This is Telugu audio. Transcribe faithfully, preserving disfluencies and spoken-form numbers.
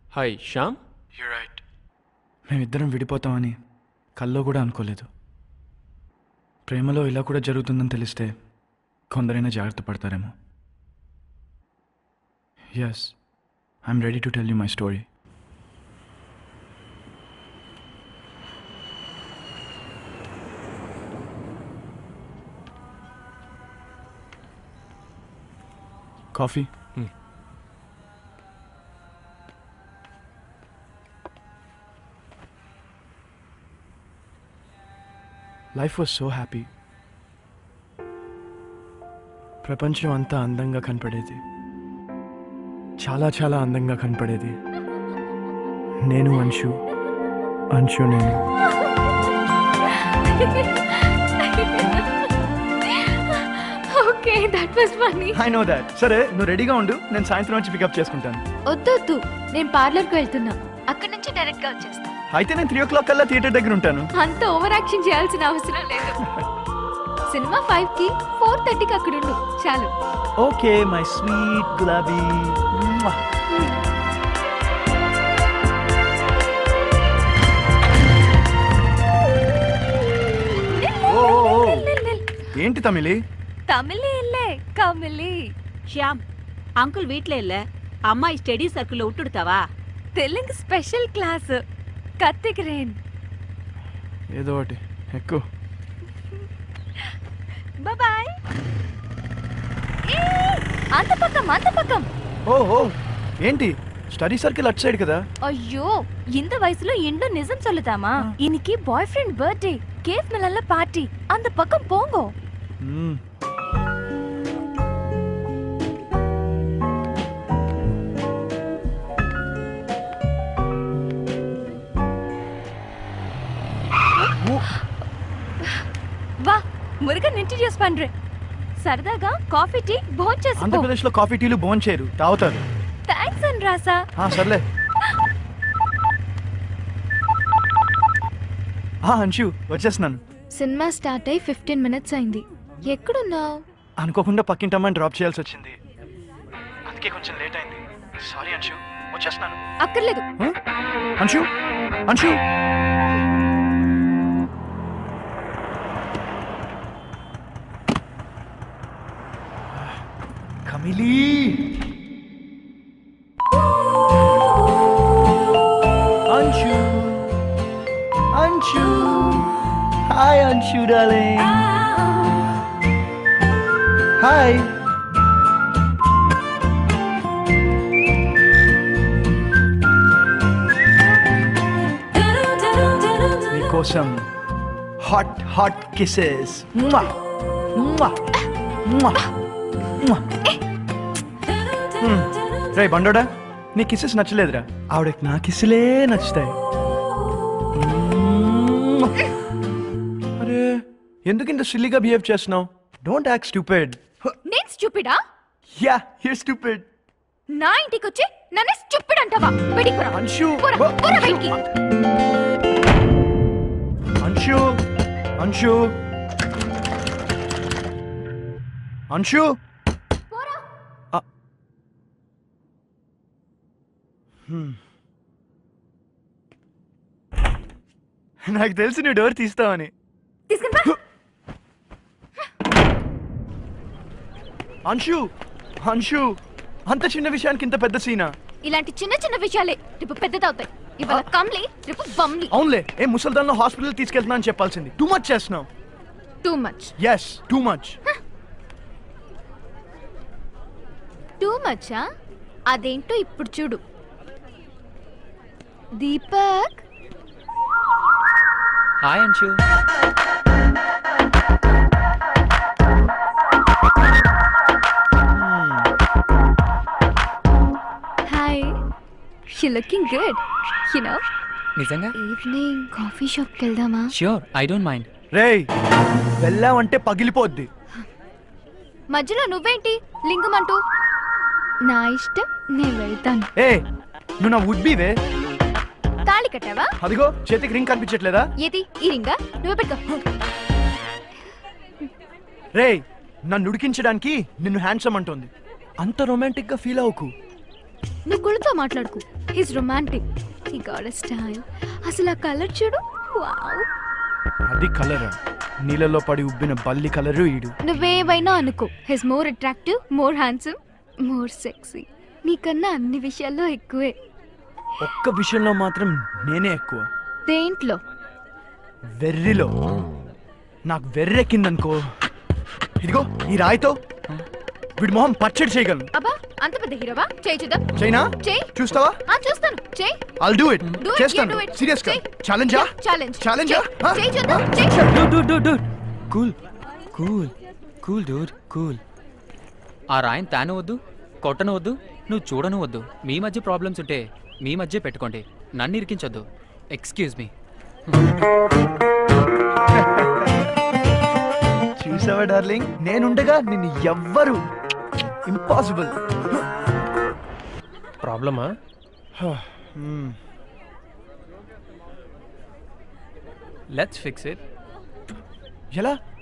హాయ్ శ్యామ్. You're right. మేమిద్దరం విడిపోతామని కల్లో కూడా అనుకోలేదు. ప్రేమలో ఇలా కూడా జరుగుతుందని తెలిస్తే కొందరైనా జాగ్రత్త పడతారేమో. Yes, I'm ready to tell you my story. Coffee? Life was so happy. ప్రపంచం అంతా అందంగా కనపడేది, చాలా చాలా అందంగా కనపడేది. నేను అంశు, అంశు నేను. Okay, that was funny. I know that. సరే, నువ్వు రెడీగా ఉండు, నేను సాయంత్రం వచ్చి పికప్ చేసుకుంటాను. వద్దొద్దు, నేను పార్లర్కి వెళ్తున్నా, అక్కడ నుంచి డైరెక్ట్ గా వచ్చేస్తా. అయితే నేను త్రీ ఓ క్లాక్ కల్లా థియేటర్ దగ్గర ఉంటాను. అంత ఓవర్ యాక్షన్ చేయాల్సిన అవసరం లేదు. సినిమా ఫైవ్ కి ఫోర్ థర్టీకి అక్కడ ఉండు చాలు. ఓకే మై స్వీట్ గులాబీ. ఏంటి తమిళి? తమిళి ఇల్లే కమిలి. శ్యామ్, అంకుల్ వీట్లే இல்ல, అమ్మాయి స్టడీ సర్కిల్ ఉట్టుడుతావా? తెలుగు స్పెషల్ క్లాస్ కత్తికిరేన్. ఏదో ఒకటి ఎక్కువ. బాయ్. అంత పక్కం అంత పక్కం. ఓహో, ఏంటి స్టడీ సర్కిల్ అట్ సైడ్ కదా? అయ్యో, ఇంత వయసులో ఇంట్లో నిజం சொல்லுதாமா? இன்னைக்கு బాయ్ ఫ్రెండ్ బర్త్డే, కేఫ్ మిలన్ల పార్టీ. అంత పక్కం పోంగో. వా, మురుగన్ ఇంట్రడ్యూస్ పండ్రే. సరదాగా కాఫీ టీ భోంచేసి చేసుకో. ఆంధ్రప్రదేశ్ లో కాఫీ టీలు భోంచేరు, తాగుతారు. థాంక్స్ అన్ రాసా. ఆ సర్లే. ఆ అంశు, వచ్చేస్తున్నాను. సినిమా స్టార్ట్ అయ్యి ఫిఫ్టీన్ మినిట్స్ అయింది. ఎక్కడున్నావు? అనుకోకుండా పక్కింటమ్మని డ్రాప్ చేయాల్సి వచ్చింది, అందుకే కొంచెం లేట్ అయింది. సారీ అంశు, వచ్చేస్తున్నాను. అక్కర్లేదు. అంశు, అంశు. కమిలి. Anshu, Anshu. Hi Anshu darling. Hi. మీకోసం హాట్ హాట్ కిసెస్. రే బండోడా, నీ కిసెస్ నచ్చలేదురా? ఆవిడకి నా కిస్సులే నచ్చుతాయి. అరే, ఎందుకు ఇంత సిల్లీగా బిహేవ్ చేస్తున్నావు? Don't act stupid. నేను స్టూపిడా? Yeah, you stupid. నా ఇంటికి వచ్చి నన్ను స్టూపిడ్ అంటావా? బయటికి రా. అంశు, పోరా, పోరా బయటికి. అంశు, అంశు, అంశు. నాకు తెలిసి నువ్వు డోర్ తీస్తావని. అంశు, అంశు, అంత చిన్న విషయానికి ఇంత పెద్ద సీనా? ఇలాంటి చిన్న చిన్న విషయాలే రేపు పెద్దదవుతాయి. ఇవాళ కమ్లీ, రేపు బమ్లీ. అవునులే, ఏ ముసల్దాన్లో హాస్పిటల్ తీసుకెళ్తున్నా అని చెప్పాల్సింది. టూ మచ్ చేస్తున్నావు. Too much. Yes, too much. Too మచా? అదేంటో ఇప్పుడు చూడు. Deepak. Hi Anshu. Hi, you looking good. You know, నిజంగా ఈవినింగ్ కాఫీ షాప్కి వెళ్దామా? Sure, I don't mind. రేయ్, వెళ్ళావంటే పగిలిపోద్ది. మధ్యలో నువ్వేంటి లింగమంటూ? నా ఇష్టం, నేను వెళ్తాను. ఏ, నువ్వు నా వుడ్ బీవే. తాళి కట్టావా? అదిగో చేతికి రింగ్ కనిపించట్లేదా? ఏది ఈ రింగా? నువ్వే పెట్టుకో. రేయ్, నన్ను ఉడికించడానికి నిన్ను హ్యాండ్సమ్ అంటోంది. అంత రొమాంటిక్ గా ఫీల్ అవ్వకు. నువ్వు కుళ్ళతో మాట్లాడుకు. He's romantic, he got a style. అసలు ఆ కలర్ చూడు, వావ్. అది కలరా? నీళ్ళలో పడి ఉబ్బిన బల్లి కలరు ఈడు. నువ్వేవైనా అనుకో, he's more attractive, more handsome, more sexy. నీకన్నా అన్ని విషయాల్లో ఎక్కువే. ఒక్క విషయంలో మాత్రం నేనే ఎక్కువ. దేంట్లో? వెర్రిలో. నాకు వెర్రెక్కిందనుకో, ఇదిగో ఈ రాయితో వీడి మొహం పచ్చడి చేయగలను. అబ్బా, అంత పెద్ద హీరోవా? చేయి చూద్దాం. చైనా చేయి. చూస్తావా? ఆ చూస్తాను. చేయి. I'll do it. Do it, చేస్తాను. you do it. సీరియస్ గా. చేయి. ఛాలెంజా? ఛాలెంజ్. ఛాలెంజ్. చేయి చూద్దాం. చేయి. Dude, dude, dude, dude. Cool. Cool. Cool, dude. Cool. ఆ రాయిని తాను వద్దు, కొట్టను వద్దు, నువ్వు చూడను వద్దు. మీ మధ్య ప్రాబ్లమ్స్ ఉంటే మీ మధ్య పెట్టుకోండి, నన్ను ఇరికించొద్దు. Excuse me. చూసావా డార్లింగ్, నేనుండగా నిన్ను ఎవ్వరు ఇంపాసిబుల్. ప్రాబ్లమా? Let's fix it. ఎలా?